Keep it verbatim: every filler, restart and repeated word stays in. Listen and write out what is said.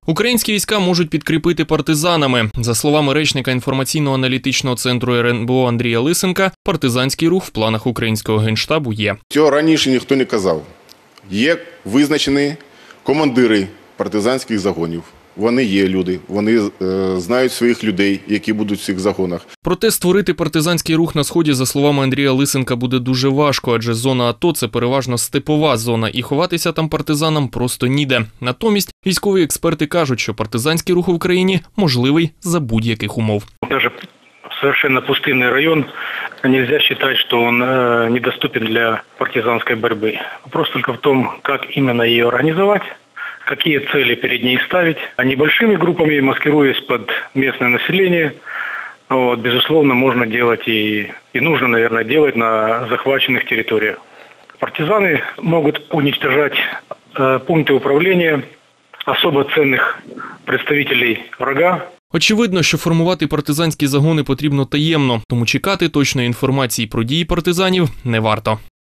Українські війська можуть підкріпити партизанами. За словами речника інформаційно-аналітичного центру ер ен бе о Андрія Лисенка, партизанський рух в планах українського Генштабу є. Цього раніше ніхто не казав. Є визначені командири партизанських загонів. Вони є люди, вони е, знають своїх людей, які будуть в цих загонах. Проте створити партизанський рух на Сході, за словами Андрія Лисенка, буде дуже важко, адже зона АТО – це переважно степова зона, і ховатися там партизанам просто ніде. Натомість військові експерти кажуть, що партизанський рух в Україні можливий за будь-яких умов. Даже совершенно пустынный район, нельзя считать, что он э, недоступен для партизанской борьбы. Вопрос только в том, как именно ее организовать, какие цели перед ней ставить. А небольшими группами, маскируясь под местное население, вот, безусловно, можно делать и, и нужно, наверное, делать на захваченных территориях. Партизаны могут уничтожать э, пункты управления особо ценных представителей врага. Очевидно, що формувати партизанські загони потрібно таємно, тому чекати точної інформації про дії партизанів не варто.